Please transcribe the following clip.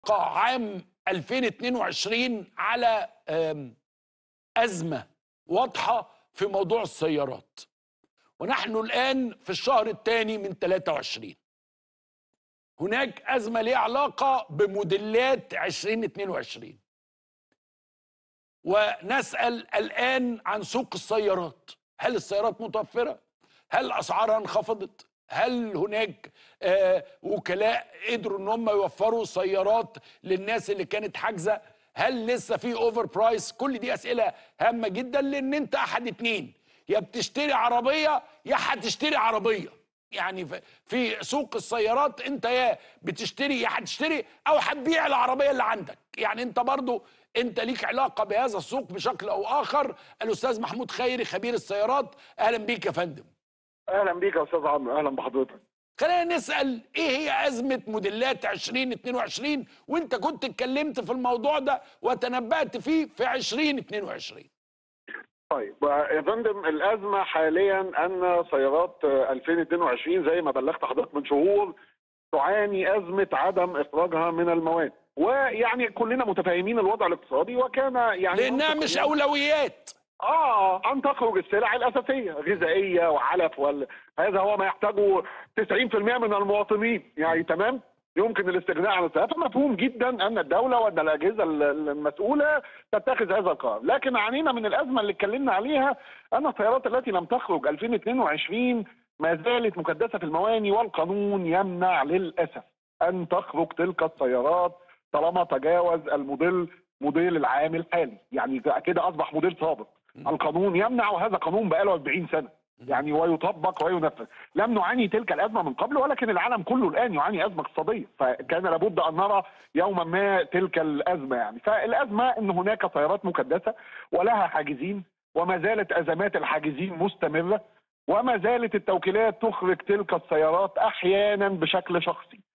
عام 2022 على أزمة واضحة في موضوع السيارات، ونحن الآن في الشهر الثاني من 23. هناك أزمة ليها علاقة بموديلات 2022، ونسأل الآن عن سوق السيارات. هل السيارات متوفرة؟ هل أسعارها انخفضت؟ هل هناك وكلاء قدروا ان هم يوفروا سيارات للناس اللي كانت حاجزه؟ هل لسه في اوفر برايس؟ كل دي اسئله هامه جدا، لان انت احد اتنين: يا بتشتري عربيه يا هتشتري عربيه. يعني في سوق السيارات انت يا بتشتري يا هتشتري او هتبيع العربيه اللي عندك. يعني انت برضو انت ليك علاقه بهذا السوق بشكل او اخر. الاستاذ محمود خيري خبير السيارات، اهلا بيك يا فندم. اهلا بيك يا استاذ عمرو، اهلا بحضرتك. خلينا نسأل ايه هي أزمة موديلات 2022، وانت كنت اتكلمت في الموضوع ده وتنبأت فيه في 2022. طيب يا فندم، الازمه حاليا ان سيارات 2022 زي ما بلغت حضرتك من شهور تعاني ازمه عدم اخراجها من المواد، ويعني كلنا متفاهمين الوضع الاقتصادي، وكان يعني لانها مش أولويات. ان تخرج السلع الاساسيه غذائيه وعلف هذا هو ما يحتاجه 90% من المواطنين، يعني تمام. يمكن الاستغناء عن السيارات، مفهوم جدا ان الدوله وان الاجهزه المسؤوله تتخذ هذا القرار، لكن عانينا من الازمه اللي اتكلمنا عليها ان السيارات التي لم تخرج 2022 ما زالت مكدسه في المواني، والقانون يمنع للاسف ان تخرج تلك السيارات طالما تجاوز موديل العام الحالي، يعني كده اصبح موديل سابق. القانون يمنع، وهذا قانون بقاله 40 سنه يعني، ويطبق وينفذ. لم نعاني تلك الازمه من قبل، ولكن العالم كله الان يعاني ازمه اقتصاديه، فكان لابد ان نرى يوما ما تلك الازمه. يعني فالازمه ان هناك سيارات مكدسه ولها حاجزين، وما زالت ازمات الحاجزين مستمره، وما زالت التوكيلات تخرج تلك السيارات احيانا بشكل شخصي.